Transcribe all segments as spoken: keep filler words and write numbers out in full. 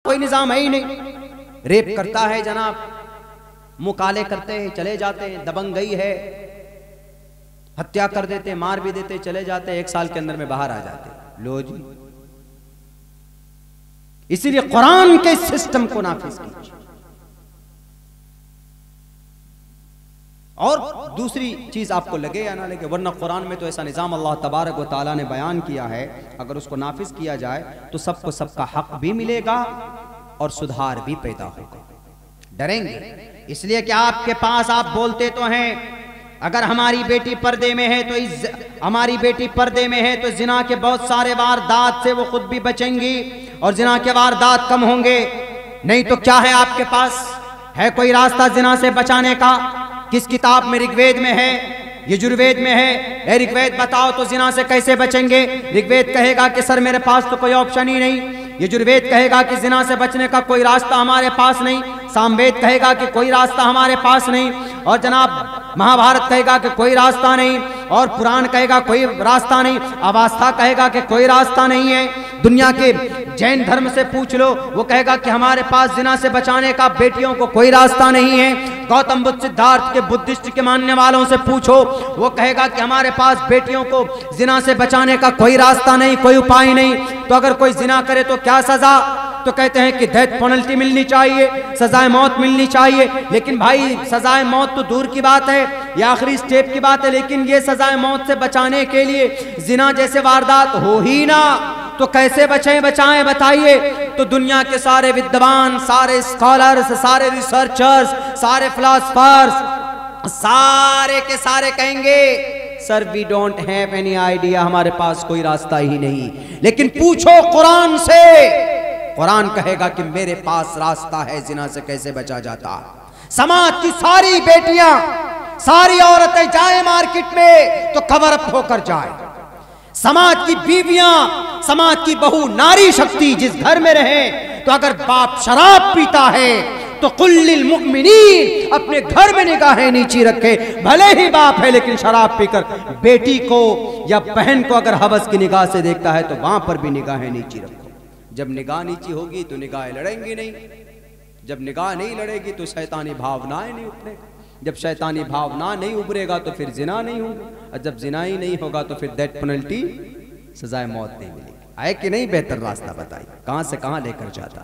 कोई निजाम है ही नहीं। रेप करता है जनाब, मुंह काले करते हैं चले जाते हैं, दबंगई है, हत्या कर देते, मार भी देते, चले जाते, एक साल के अंदर में बाहर आ जाते। लो जी, इसीलिए कुरान के सिस्टम को नाफिज कीजिए। और दूसरी चीज आपको लगे या ना लगे, वरना कुरान में तो ऐसा निजाम अल्लाह तबारक व तआला ने बयान किया है, अगर उसको नाफिज किया जाए तो सबको सबका हक भी मिलेगा और सुधार भी पैदा होगा। डरेंगे इसलिए कि आपके पास आप बोलते तो हैं अगर हमारी बेटी पर्दे में है तो इस हमारी बेटी पर्दे में है तो जिना के बहुत सारे वारदात से वो खुद भी बचेंगी और जिना के वारदात कम होंगे। नहीं तो क्या है आपके पास? है कोई रास्ता जिना से बचाने का? किस किताब में? ऋग्वेद में है, यजुर्वेद में है। ए ऋग्वेद बताओ तो जिना से कैसे बचेंगे? ऋग्वेद कहेगा कि सर मेरे पास तो कोई ऑप्शन ही नहीं। यजुर्वेद कहेगा कि जिना से बचने का कोई रास्ता हमारे पास नहीं। सामवेद कहेगा कि कोई रास्ता हमारे पास नहीं। और जनाब महाभारत कहेगा कि कोई रास्ता नहीं। और पुराण कहेगा कोई रास्ता नहीं। अवस्था कहेगा कि कोई रास्ता नहीं है। दुनिया के जैन धर्म से पूछ लो, वो कहेगा कि हमारे पास जिना से बचाने का बेटियों को कोई रास्ता नहीं है। गौतम बुद्ध सिद्धार्थ के बुद्धिस्ट के मानने वालों से पूछो, वो कहेगा कि हमारे पास बेटियों को जिना से बचाने का कोई रास्ता नहीं, कोई उपाय नहीं। तो अगर कोई जिना करे तो क्या सजा? तो कहते हैं कि डेथ पेनल्टी मिलनी चाहिए, सजाए मौत मिलनी चाहिए। लेकिन भाई सजाए मौत तो दूर की बात है, ये आखिरी स्टेप की बात है। लेकिन ये सजाए मौत से बचाने के लिए जिना जैसे वारदात हो ही ना, तो कैसे बचें बचाएं बताइए? तो दुनिया के सारे विद्वान, सारे स्कॉलर्स, सारे रिसर्चर्स, सारे फिलोसफर्स, सारे के सारे कहेंगे sir we don't have any idea, हमारे पास कोई रास्ता ही नहीं। लेकिन पूछो कुरान से, कुरान कहेगा कि मेरे पास रास्ता है जिना से कैसे बचा जाता। समाज की सारी बेटियां, सारी औरतें जाए मार्केट में तो कवर अप होकर जाए। समाज की बीवियां, समाज की बहु नारी शक्ति जिस घर में रहे, तो अगर बाप शराब पीता है तो कुल्लिल मुमिनीन अपने घर में निगाहें नीची रखे। भले ही बाप है लेकिन शराब पीकर बेटी को या बहन को अगर हवस की निगाह से देखता है तो वहां पर भी निगाहें नीची रखो। जब निगाह नीची होगी तो निगाहें लड़ेंगी नहीं। जब निगाह नहीं लड़ेगी तो शैतानी भावनाएं नहीं उठने। जब शैतानी भावना नहीं उभरेगा तो फिर जिना नहीं होगा, और जब जिना ही नहीं होगा तो फिर डेथ पेनल्टी, सजाए मौत नहीं मिलेगी। आए कि नहीं? बेहतर रास्ता बताइए, कहां से कहां लेकर जाता?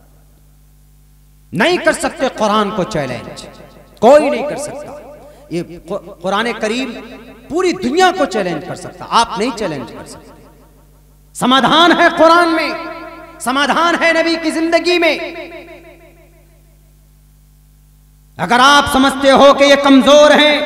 नहीं कर सकते कुरान को चैलेंज, कोई नहीं कर सकता। ये कुरान करीम पूरी दुनिया को चैलेंज कर सकता, आप नहीं चैलेंज कर सकते। समाधान है कुरान में, समाधान है नबी की जिंदगी में। अगर आप समझते हो कि ये कमजोर हैं,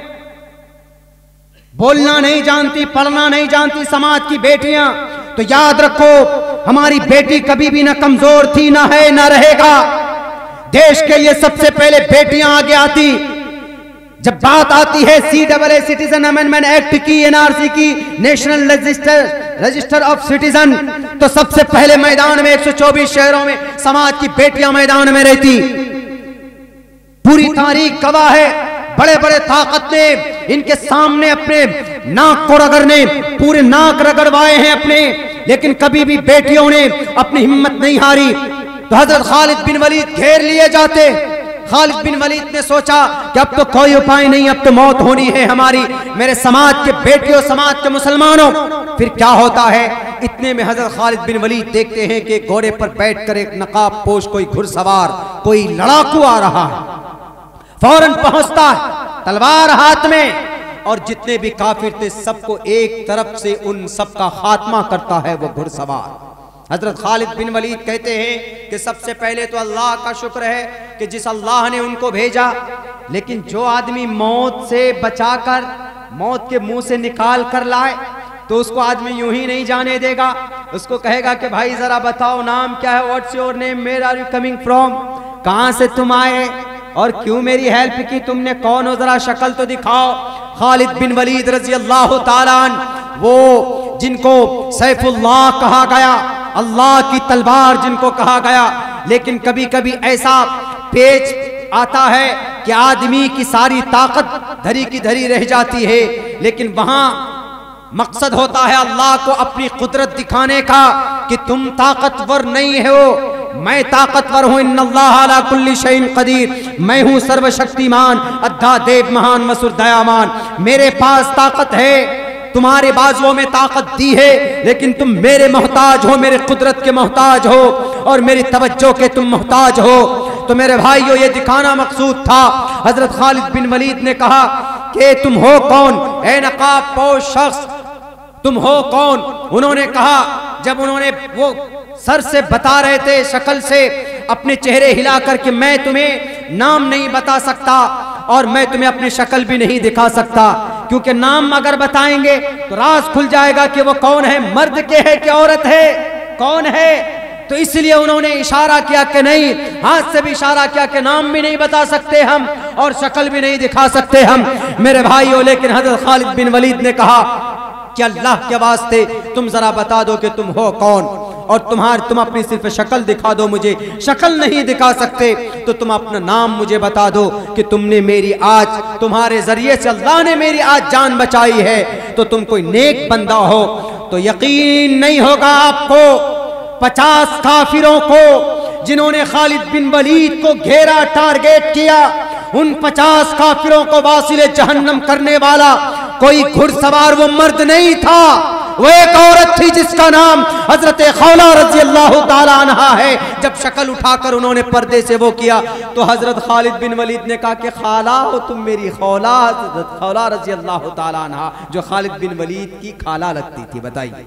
बोलना नहीं जानती, पढ़ना नहीं जानती समाज की बेटियां, तो याद रखो हमारी बेटी कभी भी ना कमजोर थी, ना है, ना रहेगा। देश के लिए सबसे पहले बेटियां आगे आती। जब बात आती है C double A citizen amendment act की, एनआरसी की, national register register of citizen, तो सबसे पहले मैदान में एक सौ चौबीस शहरों में समाज की बेटियां मैदान में रहती। पूरी तारीख गवाह है, बड़े बड़े ताकत ने इनके सामने अपने नाक को रगड़ने, पूरे नाक रगड़वाए हैं अपने, लेकिन कभी भी बेटियों ने अपनी हिम्मत नहीं हारी। तो हजरत खालिद बिन वलीद घेर लिए जाते। खालिद बिन वलीद ने सोचा कि अब तो कोई उपाय नहीं, अब तो मौत होनी है हमारी, मेरे समाज के बेटियों, समाज के मुसलमानों। फिर क्या होता है? इतने में हजरत खालिद बिन वलीद देखते हैं कि घोड़े पर बैठकर एक नकाब पोश कोई घुड़सवार, कोई लड़ाकू आ रहा है। फौरन पहुंचता है, तलवार हाथ में, और जितने भी काफिर थे सबको एक तरफ से उन सबका खात्मा करता है वो घुड़सवार। हजरत खालिद बिन वलीद कहते हैं कि सबसे पहले तो अल्लाह का शुक्र है कि जिस अल्लाह ने उनको भेजा, लेकिन जो आदमी मौत से बचाकर, मौत के मुंह से निकाल कर लाए, तो उसको आदमी यूं ही नहीं जाने देगा। उसको कहेगा कि भाई जरा बताओ नाम क्या है, what's your name, where are you coming from, कहां से तुम आए और क्यों मेरी हेल्प की तुमने, कौन हो, जरा शक्ल तो दिखाओ। खालिद बिन वलीद रजी अल्लाह ताला अन्हु, वो जिनको सैफुल्लाह कहा गया, अल्लाह की तलवार जिनको कहा गया, लेकिन कभी कभी ऐसा पेच आता है कि आदमी की सारी ताकत धरी की धरी रह जाती है, लेकिन वहां मकसद होता है अल्लाह को अपनी कुदरत दिखाने का कि तुम ताकतवर नहीं हो, मैं ताकतवर हूं, इन्नल्लाह अला कुल्ली शैइन कदीर, मैं हूं सर्वशक्तिमान, अद्धा देव महान वसुर दयामान, मेरे पास ताकत है, तुम्हारे बाजुओं में ताकत दी है, लेकिन तुम मेरे मोहताज हो, मेरे कुदरत के मोहताज हो और मेरी तवज्जो के तुम मोहताज हो। तो मेरे भाइयों, ये दिखाना मकसूद था। हजरत खालिद बिन वलीद ने कहा कि तुम हो कौन, ए नकाब पोश शख्स, तुम हो कौन? उन्होंने कहा, जब उन्होंने वो सर से बता रहे थे, शक्ल से अपने चेहरे हिला करके, मैं तुम्हें नाम नहीं बता सकता और मैं तुम्हें अपनी शक्ल भी नहीं दिखा सकता, क्योंकि नाम अगर बताएंगे तो राज खुल जाएगा कि वो कौन है, मर्द के है कि औरत है, कौन है। तो इसलिए उन्होंने इशारा किया कि नहीं, हाथ से भी इशारा किया कि नाम भी नहीं बता सकते हम और शक्ल भी नहीं दिखा सकते हम। मेरे भाइयों, लेकिन हजरत खालिद बिन वलीद ने कहा कि अल्लाह के वास्ते तुम जरा बता दो कि तुम हो कौन, और तुम्हार तुम अपनी सिर्फ शक्ल दिखा दो, मुझे शक्ल नहीं दिखा सकते तो तुम अपना नाम मुझे बता दो कि तुमने मेरी आज, तुम्हारे जरिए से अल्लाह ने मेरी आज जान बचाई है, तो तुम कोई नेक बंदा हो। तो यकीन नहीं होगा आपको, पचास काफिरों को जिन्होंने खालिद बिन वलीद को घेरा, टारगेट किया, उन पचास काफिरों को वासिले जहन्नम करने वाला कोई घुड़सवार वो मर्द नहीं था, वो एक औरत थी जिसका नाम हजरत खौला रजी अल्लाह ताला अन्हा है। जब शक्ल उठाकर उन्होंने पर्दे से वो किया तो हजरत खालिद बिन वलीद ने कहा कि खाला हो तुम मेरी, खौला, हजरत खौला रजी अल्लाह ताला अन्हा जो खालिद बिन वलीद की खाला लगती थी। बताइए,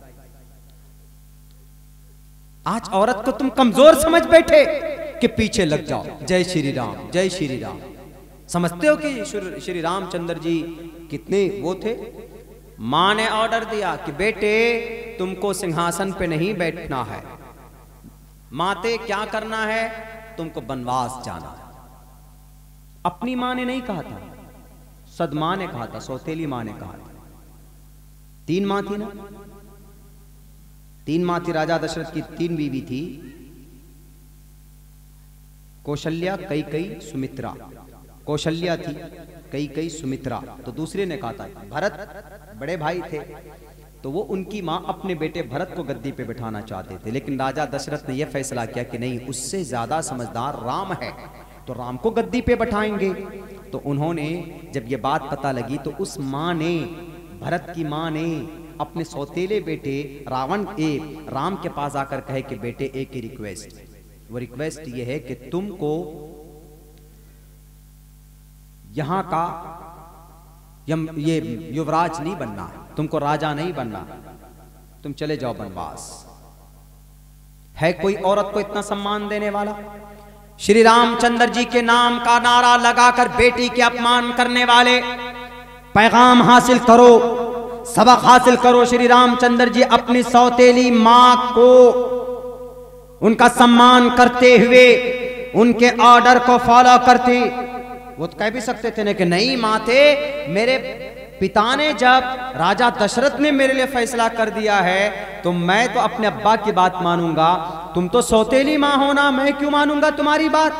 आज औरत को तुम कमजोर समझ बैठे कि पीछे लग जाओ, जय श्री राम, जय श्री राम। समझते हो कि श्री रामचंद्र जी कितने वो थे? मां ने ऑर्डर दिया कि बेटे तुमको सिंहासन पे नहीं बैठना है, माते क्या करना है, तुमको वनवास जाना है। अपनी मां ने नहीं कहा था, सदमां ने कहा था, सौतेली मां ने कहा था। तीन मां थी ना, तीन मां थी। राजा दशरथ की तीन बीवी थी, कौशल्या, कैकेयी, सुमित्रा। कौशल्या थी, कैकेयी, सुमित्रा। तो दूसरे ने कहा था, भरत बड़े भाई थे, तो वो उनकी मां अपने बेटे भरत को गद्दी पे बिठाना चाहते थे, लेकिन राजा दशरथ ने यह फैसला किया कि नहीं, उससे ज्यादा समझदार राम है, तो राम को गद्दी पे बैठाएंगे। तो उन्होंने जब ये बात पता लगी तो उस मां ने, भरत की मां ने अपने सौतेले बेटे रावण ए राम के पास आकर कहे कि बेटे एक ही रिक्वेस्ट, वो रिक्वेस्ट ये है कि तुमको यहां का यम, ये युवराज नहीं बनना, तुमको राजा नहीं बनना, तुम चले जाओ वनवास। है कोई औरत को इतना सम्मान देने वाला? श्री रामचंद्र जी के नाम का नारा लगाकर बेटी के अपमान करने वाले, पैगाम हासिल करो, सबक हासिल करो। श्री रामचंद्र जी अपनी सौतेली मां को उनका सम्मान करते हुए उनके ऑर्डर को फॉलो करते। वो तो कह भी सकते थे ना कि नहीं माते, मेरे पिता ने जब राजा दशरथ ने मेरे लिए फैसला कर दिया है तो मैं तो अपने अब्बा की बात मानूंगा, तुम तो सौतेली मां हो ना, मैं क्यों मानूंगा तुम्हारी बात?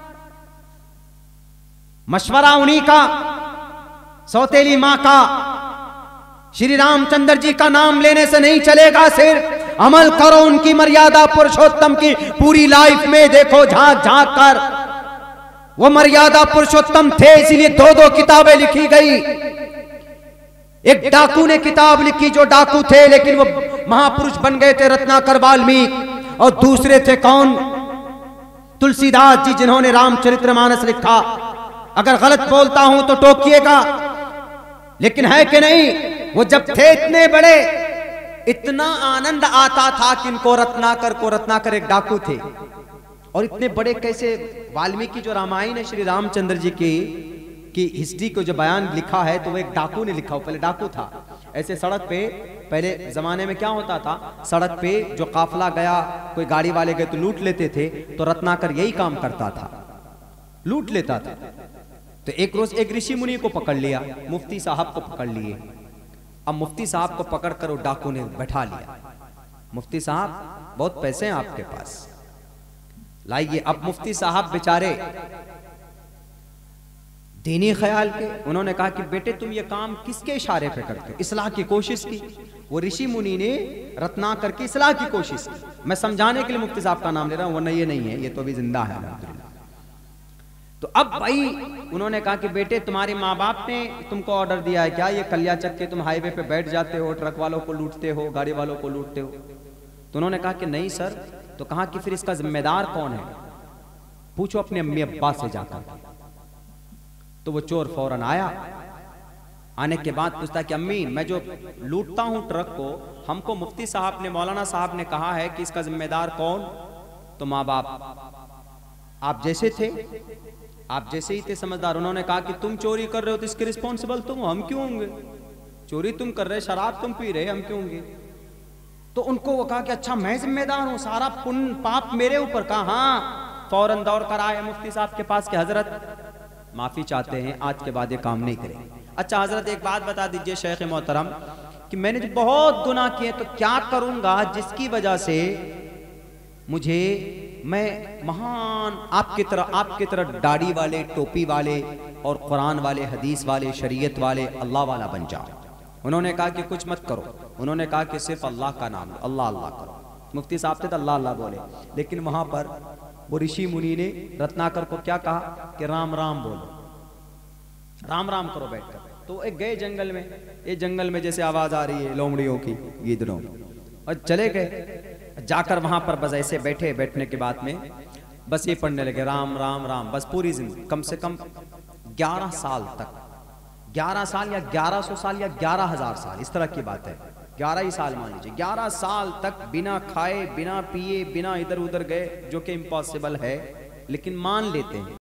मशवरा उन्हीं का, सौतेली मां का। श्री रामचंद्र जी का नाम लेने से नहीं चलेगा, सिर्फ अमल करो उनकी मर्यादा पुरुषोत्तम की पूरी लाइफ में। देखो झांक झांक कर, वो मर्यादा पुरुषोत्तम थे, इसीलिए दो दो किताबें लिखी गई। एक डाकू ने किताब लिखी, जो डाकू थे लेकिन वो महापुरुष बन गए थे, रत्नाकर वाल्मीकि। और दूसरे थे कौन? तुलसीदास जी, जिन्होंने रामचरितमानस लिखा। अगर गलत बोलता हूं तो टोकिएगा, लेकिन है कि नहीं, वो जब थे इतने बड़े, इतना आनंद आता था कि इनको रत्नाकर को, रत्नाकर एक डाकू थे, और इतने बड़े कैसे? वाल्मीकि जो रामायण है श्री रामचंद्र जी की की हिस्ट्री को जो बयान लिखा है तो वो एक डाकू ने लिखा। पहले डाकू था, ऐसे सड़क पे, पहले जमाने में क्या होता था, सड़क पे जो काफिला गया, कोई गाड़ी वाले गए तो लूट लेते थे, तो रत्नाकर यही काम करता था, लूट लेता था। तो एक रोज एक ऋषि मुनि को पकड़ लिया, मुफ्ती साहब को पकड़ लिए। अब मुफ्ती साहब को पकड़कर वो डाकू ने बैठा लिया। मुफ्ती साहब बहुत पैसे हैं आपके पास, लाइए। अब मुफ्ती साहब बेचारे दीनी ख्याल के। उन्होंने कहा कि बेटे तुम ये काम किसके इशारे पे करते हो? इस्लाह की कोशिश की। वो ऋषि मुनि ने रत्नाकर की इस्लाह की कोशिश की। मैं समझाने के लिए मुफ्ती साहब का नाम ले रहा हूँ, वरना ये नहीं है, ये तो अभी जिंदा है अल्हम्दुलिल्लाह। तो अब भाई उन्होंने कहा कि बेटे तुम्हारे माँ बाप ने तुमको ऑर्डर दिया है क्या? ये कलिया चक के तुम हाईवे पे बैठ जाते हो, ट्रक वालों को लूटते हो, गाड़ी वालों को लूटते हो? तो उन्होंने कहा कि नहीं सर। तो कहा कि फिर इसका जिम्मेदार कौन है? पूछो अपने अम्मी अब्बा से जाकर। तो वो चोर फौरन आया। आने के बाद पूछता कि अम्मी मैं जो लूटता हूं ट्रक को, हमको मुफ्ती साहब ने, मौलाना साहब ने कहा है कि इसका जिम्मेदार कौन? तो माँ बाप आप जैसे थे, आप जैसे ही थे समझदार। उन्होंने कहा कि तुम चोरी कर रहे हो तो इसके रिस्पॉन्सिबल तुम हो, हम क्यों होंगे? चोरी तुम कर रहे, शराब तुम पी रहे, हम क्यों होंगे? तो उनको वो कहा कि अच्छा मैं जिम्मेदार हूं, सारा पुण्य पाप मेरे ऊपर। कहा हाँ। फौरन दौड़ कर आए मुफ्ती साहब के पास कि हजरत माफी चाहते हैं, आज के बाद ये काम नहीं करेंगे। अच्छा हजरत एक बात बता दीजिए शेख मोहतरम कि मैंने जो बहुत गुनाह किए तो क्या करूंगा जिसकी वजह से मुझे, मैं महान आपकी तरह आपकी तरह दाढ़ी वाले, टोपी वाले और कुरान वाले, हदीस वाले, शरीयत वाले, अल्लाह वाला बन जाऊं? उन्होंने कहा कि कुछ मत करो। उन्होंने कहा कि सिर्फ अल्लाह का नाम लो, अल्लाह अल्लाह करो। मुफ्ती साहब थे तो अल्लाह अल्लाह बोले, लेकिन वहां पर वो ऋषि मुनि ने रत्नाकर को क्या कहा कि राम राम बोलो, राम राम करो बैठकर। तो एक गए जंगल में, ये जंगल में जैसे आवाज आ रही है लोमड़ियों की, गीदड़ों, और चले गए। जाकर वहां पर बस ऐसे बैठे, बैठने के बाद में बस ये पढ़ने लगे राम राम राम, बस पूरी जिंदगी, कम से कम ग्यारह साल तक, ग्यारह साल या ग्यारह सौ साल या ग्यारह हजार साल, इस तरह की बात है, ग्यारह ही साल मान लीजिए, ग्यारह साल तक बिना खाए, बिना पिए, बिना इधर उधर गए, जो कि इम्पॉसिबल है, लेकिन मान लेते हैं।